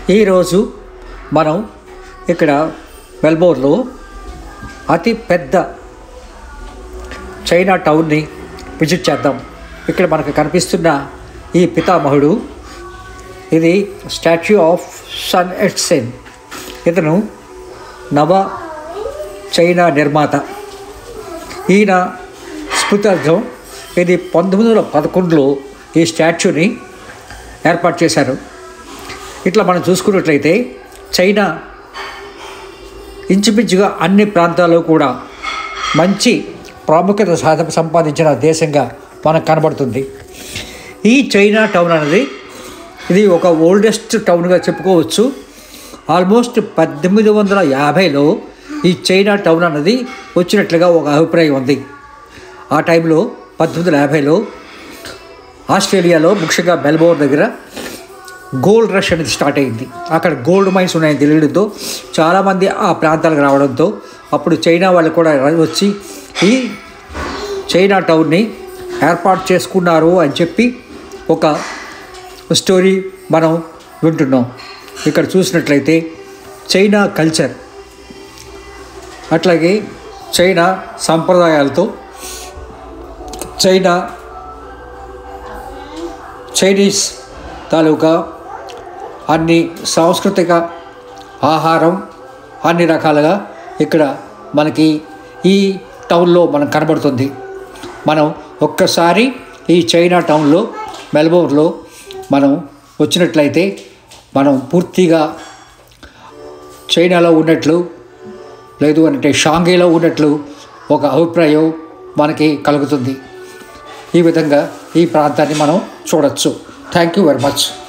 ఈరోజు మనం ఇక్కడ మెల్బోర్న్లో అతి పెద్ద చైనా టౌన్ని విజిట్ చేద్దాం. ఇక్కడ మనకు కనిపిస్తున్న ఈ పితామహుడు, ఇది statue of Sun Yat Sen. ఇతను నవ చైనా నిర్మాత. ఈయన స్మృతార్థం ఇది 1911లో ఈ స్టాచ్యూని ఏర్పాటు చేశారు. ఇట్లా మనం చూసుకున్నట్లయితే చైనా ఇంచుమించుగా అన్ని ప్రాంతాల్లో కూడా మంచి ప్రాముఖ్యత సంపాదించిన దేశంగా మనకు కనబడుతుంది. ఈ చైనా టౌన్ అనేది ఇది ఒక ఓల్డెస్ట్ టౌన్గా చెప్పుకోవచ్చు. ఆల్మోస్ట్ 1850లో ఈ చైనా టౌన్ అన్నది వచ్చినట్లుగా ఒక అభిప్రాయం ఉంది. ఆ టైంలో 1850లో ఆస్ట్రేలియాలో ముఖ్యంగా మెల్బోర్న్ దగ్గర గోల్డ్ రష్ అనేది స్టార్ట్ అయింది. అక్కడ గోల్డ్ మైన్స్ ఉన్నాయని తెలియడంతో చాలామంది ఆ ప్రాంతాలకు రావడంతో అప్పుడు చైనా వాళ్ళు కూడా వచ్చి ఈ చైనా టౌన్ని ఏర్పాటు చేసుకున్నారు అని చెప్పి ఒక స్టోరీ మనం వింటున్నాం. ఇక్కడ చూసినట్లయితే చైనా కల్చర్, అట్లాగే చైనా సంప్రదాయాలతో చైనీస్ తాలూకా అన్ని సాంస్కృతిక ఆహారం అన్ని రకాలుగా ఇక్కడ మనకి ఈ టౌన్లో మనకు కనబడుతుంది. మనం ఒక్కసారి ఈ చైనా టౌన్లో మెల్బోర్న్లో మనం వచ్చినట్లయితే మనం పూర్తిగా చైనాలో ఉన్నట్లు, లేదు అంటే షాంఘైలో ఉన్నట్లు ఒక అభిప్రాయం మనకి కలుగుతుంది. ఈ విధంగా ఈ ప్రాంతాన్ని మనం చూడవచ్చు. Thank you very much.